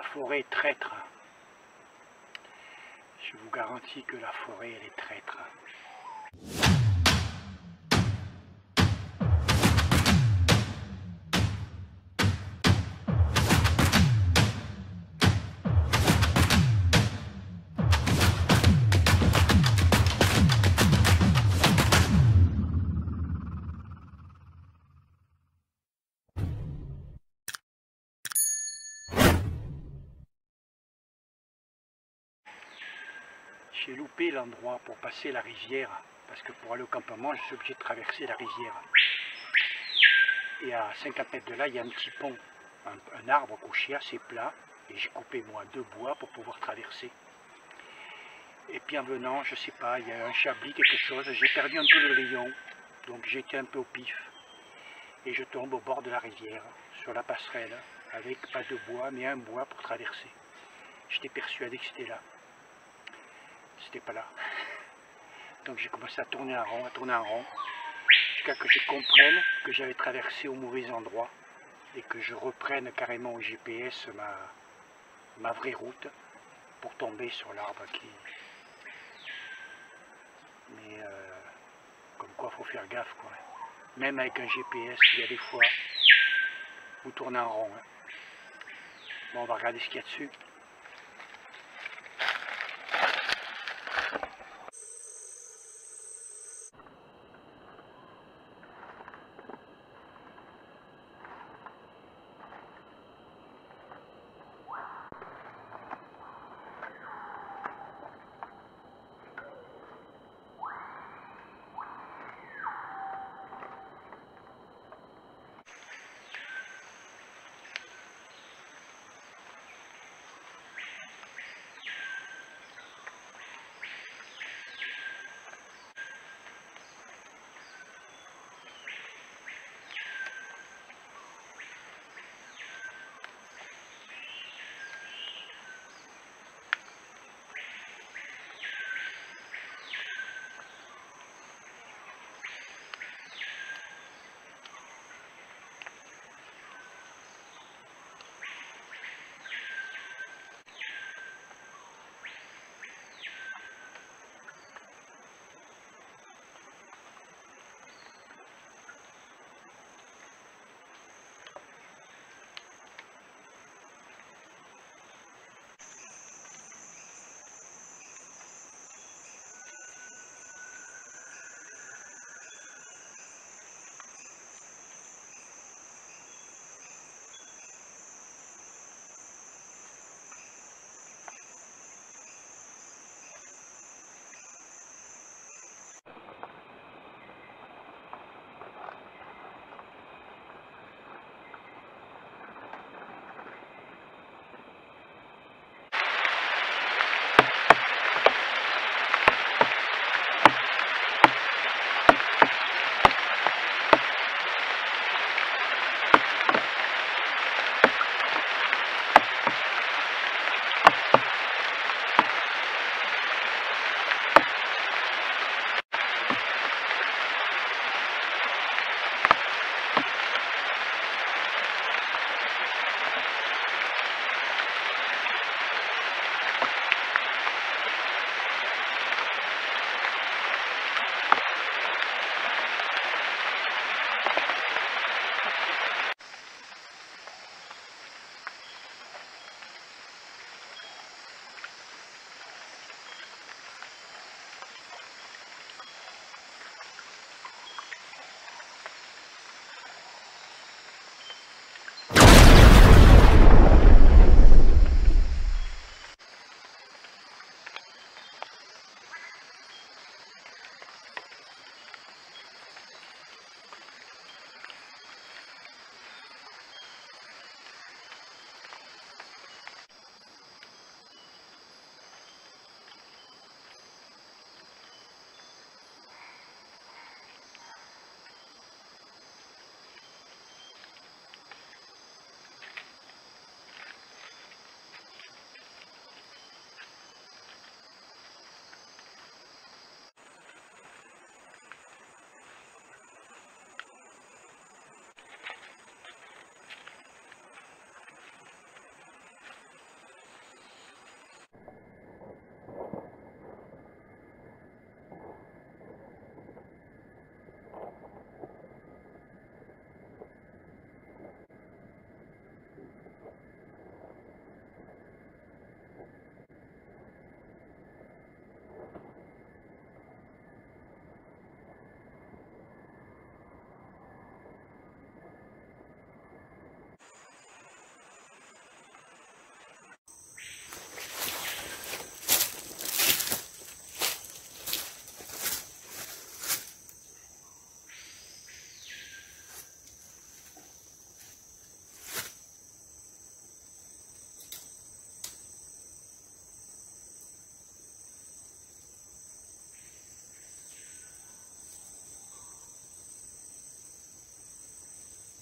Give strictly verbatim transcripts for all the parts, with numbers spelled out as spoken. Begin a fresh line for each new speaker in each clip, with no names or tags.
forêt traître. Je vous garantis que la forêt, elle est traître. J'ai loupé l'endroit pour passer la rivière, parce que pour aller au campement, je suis obligé de traverser la rivière. Et à cinquante mètres de là, il y a un petit pont, un, un arbre couché assez plat, et j'ai coupé moi deux bois pour pouvoir traverser. Et puis en venant, je sais pas, il y a un chablis, quelque chose, j'ai perdu un peu le rayon, donc j'ai été un peu au pif. Et je tombe au bord de la rivière, sur la passerelle, avec pas de bois, mais un bois pour traverser. J'étais persuadé que c'était là. C'était pas là. Donc j'ai commencé à tourner en rond, à tourner en rond, jusqu'à que je comprenne que j'avais traversé au mauvais endroit et que je reprenne carrément au G P S ma, ma vraie route pour tomber sur l'arbre qui... Mais euh, comme quoi, faut faire gaffe, quoi. Même avec un G P S, il y a des fois, vous tournez en rond. Hein. Bon, on va regarder ce qu'il y a dessus.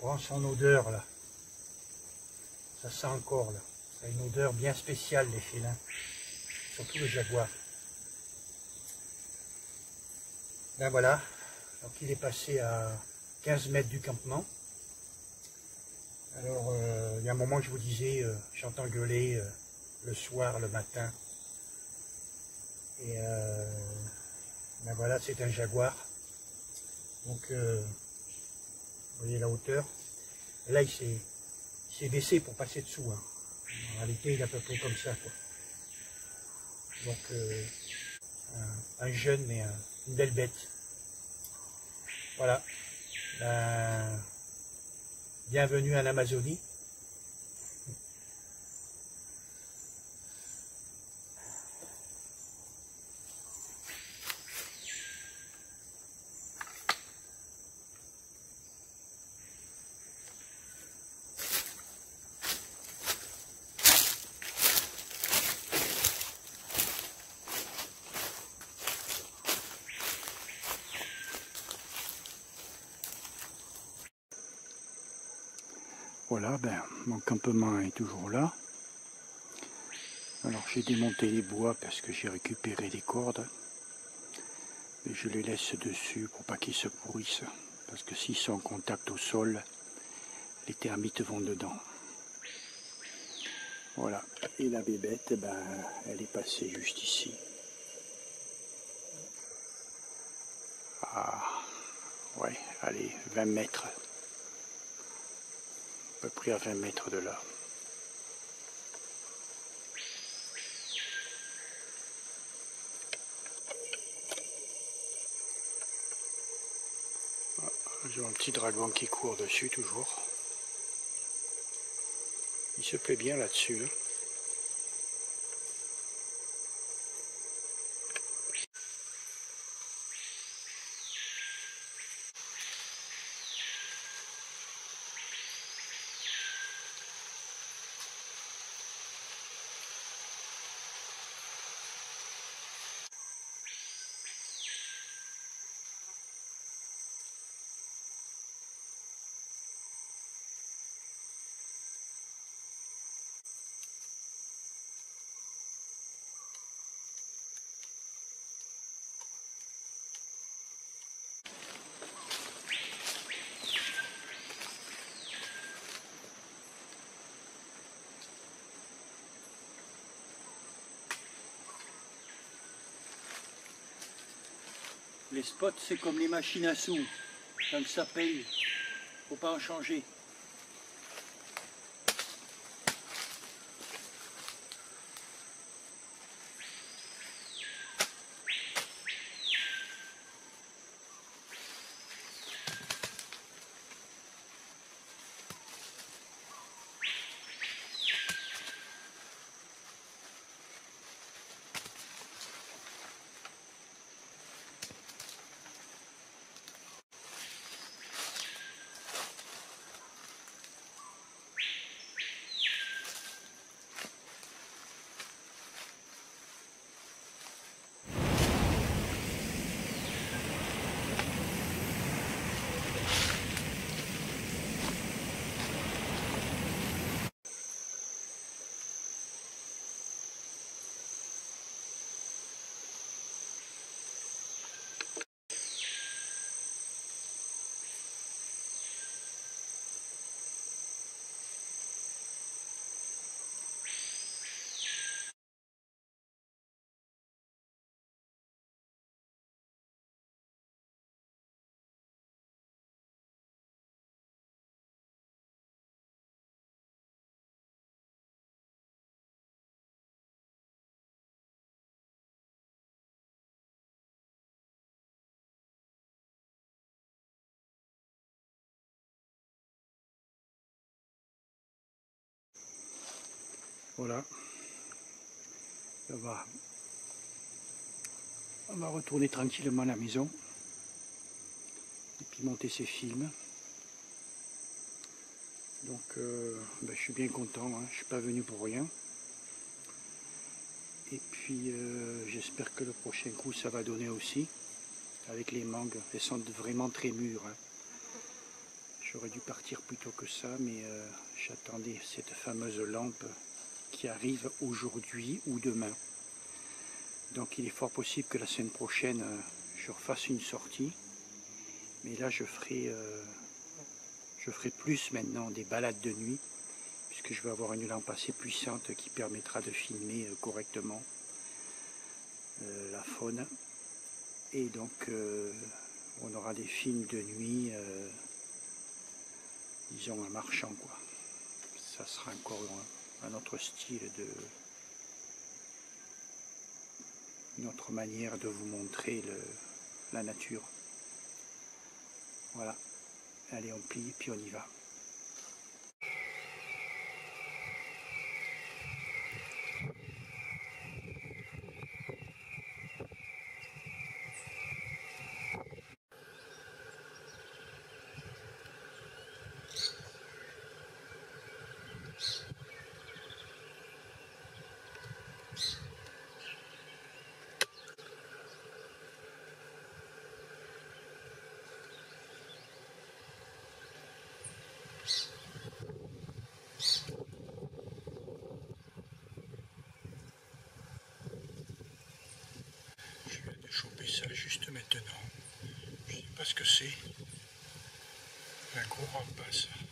prend son odeur là. Ça sent encore là. Ça a une odeur bien spéciale les félins. Surtout le jaguar. Là voilà. Donc il est passé à quinze mètres du campement. Alors euh, il y a un moment que je vous disais, euh, j'entends gueuler euh, le soir, le matin. Et euh, ben voilà, c'est un jaguar. Donc euh, vous voyez la hauteur. Là il s'est baissé pour passer dessous. Hein. En réalité il est à peu près comme ça, quoi. Donc euh, un, un jeune mais un, une belle bête. Voilà. Ben, bienvenue en Amazonie. Voilà, ben, mon campement est toujours là. Alors j'ai démonté les bois parce que j'ai récupéré des cordes. Et je les laisse dessus pour pas qu'ils se pourrissent. Parce que s'ils sont en contact au sol, les termites vont dedans. Voilà. Et la bébête, ben, elle est passée juste ici. Ah, ouais, allez, vingt mètres. À peu près à vingt mètres de là. J'ai un petit dragon qui court dessus toujours. Il se plaît bien là-dessus. Hein. Les spots, c'est comme les machines à sous. Quand ça paye, faut pas en changer. Voilà. Ça va. On va retourner tranquillement à la maison. Et puis monter ses films. Donc euh, ben, je suis bien content, hein. Je ne suis pas venu pour rien. Et puis euh, j'espère que le prochain coup ça va donner aussi. Avec les mangues, elles sont vraiment très mûres. Hein. J'aurais dû partir plus tôt que ça, mais euh, j'attendais cette fameuse lampe qui arrive aujourd'hui ou demain. Donc il est fort possible que la semaine prochaine, euh, je refasse une sortie. Mais là, je ferai, euh, je ferai plus maintenant des balades de nuit, puisque je vais avoir une lampe assez puissante qui permettra de filmer euh, correctement euh, la faune. Et donc, euh, on aura des films de nuit, euh, disons, en marchant, quoi. Ça sera encore un, un autre style, de, une autre manière de vous montrer le, la nature. Voilà. Allez, on plie, puis on y va. Je viens de choper ça juste maintenant. Je ne sais pas ce que c'est. Un gros rapace.